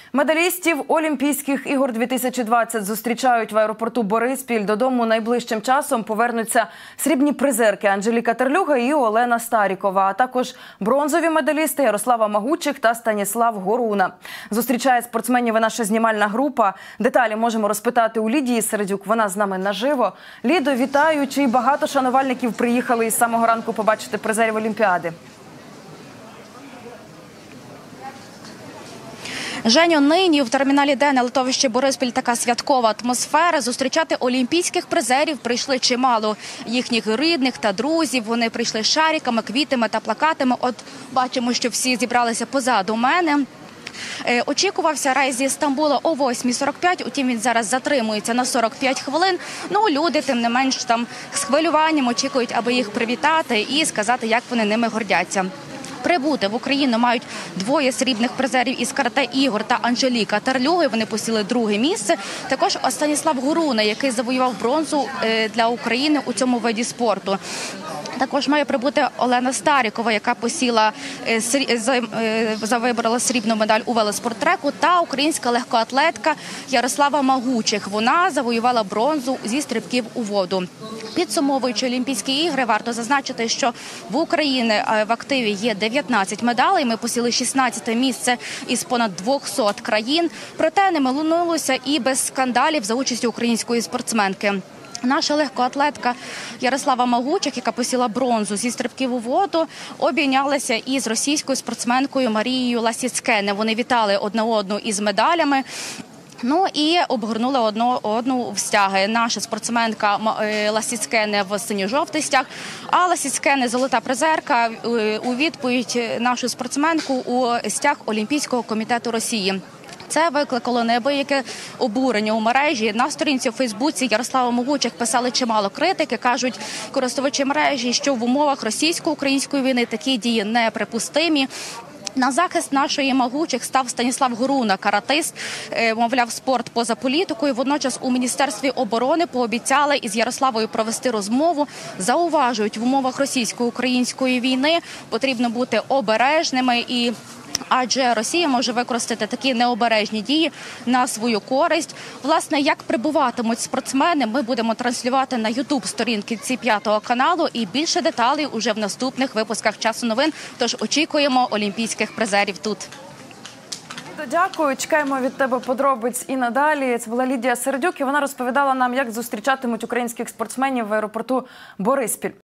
Медалістів Олімпійських ігор 2020 зустрічають в аеропорту Бориспіль. Додому найближчим часом повернуться срібні призерки Анжеліка Терлюга і Олена Старікова, а також бронзові медалісти Ярослава Магучих та Станіслав Горуна. Зустрічає спортсменів і наша знімальна група. Деталі можемо розпитати у Лідії Середюк, вона з нами наживо. Лідо, вітаю! Чи багато шанувальників приїхали із самого ранку побачити призерів Олімпіади? Женю, нині в терміналі Д на литовищі Бориспіль така святкова атмосфера. Зустрічати олімпійських призерів прийшли чимало їхніх рідних та друзів. Вони прийшли з шариками, квітами та плакатами. От бачимо, що всі зібралися позаду мене. Очікувався рейс зі Стамбула о 8:45, утім він зараз затримується на 45 хвилин. Люди, тим не менш, там з хвилюванням очікують, аби їх привітати і сказати, як вони ними гордяться. Прибути в Україну мають двоє срібних призерів із карате Ігор та Анжеліка Терлюги. Вони посіли друге місце. Також Станіслав Горуна, який завоював бронзу для України у цьому виді спорту. Також має прибути Олена Старікова, яка вибрала срібну медаль у велоспорттреку, та українська легкоатлетка Ярослава Магучих. Вона завоювала бронзу зі стрибків у воду. Підсумовуючи Олімпійські ігри, варто зазначити, що в Україні в активі є 19 медалей. Ми посіли 16-те місце із понад 200 країн. Проте не минулося і без скандалів за участі української спортсменки. Наша легкоатлетка Ярослава Магучих, яка посіла бронзу зі стрибків у воду, обійнялася із російською спортсменкою Марією Ласіцкене. Вони вітали одне одну із медалями. І обгорнули одну в стяги. Наша спортсменка Ласіцкене в синьо-жовтий стяг, а Ласіцкене – золота призерка, у відповідь нашу спортсменку у стяг Олімпійського комітету Росії. Це викликало неабияке обурення у мережі. На сторінці у Фейсбуці Ярослава Магучих писали чимало критики. Кажуть користувачі мережі, що в умовах російсько-української війни такі дії неприпустимі. На захист нашої Магучих став Станіслав Горуна, каратист, мовляв, спорт поза політикою. Водночас у Міністерстві оборони пообіцяли із Ярославою провести розмову. Зауважують, в умовах російсько-української війни потрібно бути обережними, адже Росія може використати такі необережні дії на свою користь. Власне, як прибуватимуть спортсмени, ми будемо транслювати на YouTube-сторінці 5-го каналу, і більше деталей уже в наступних випусках «Часу новин». Тож очікуємо олімпійських призерів тут. Дякую, чекаємо від тебе подробиць і надалі. Це була Лідія Середюк, і вона розповідала нам, як зустрічатимуть українських спортсменів в аеропорту Бориспіль.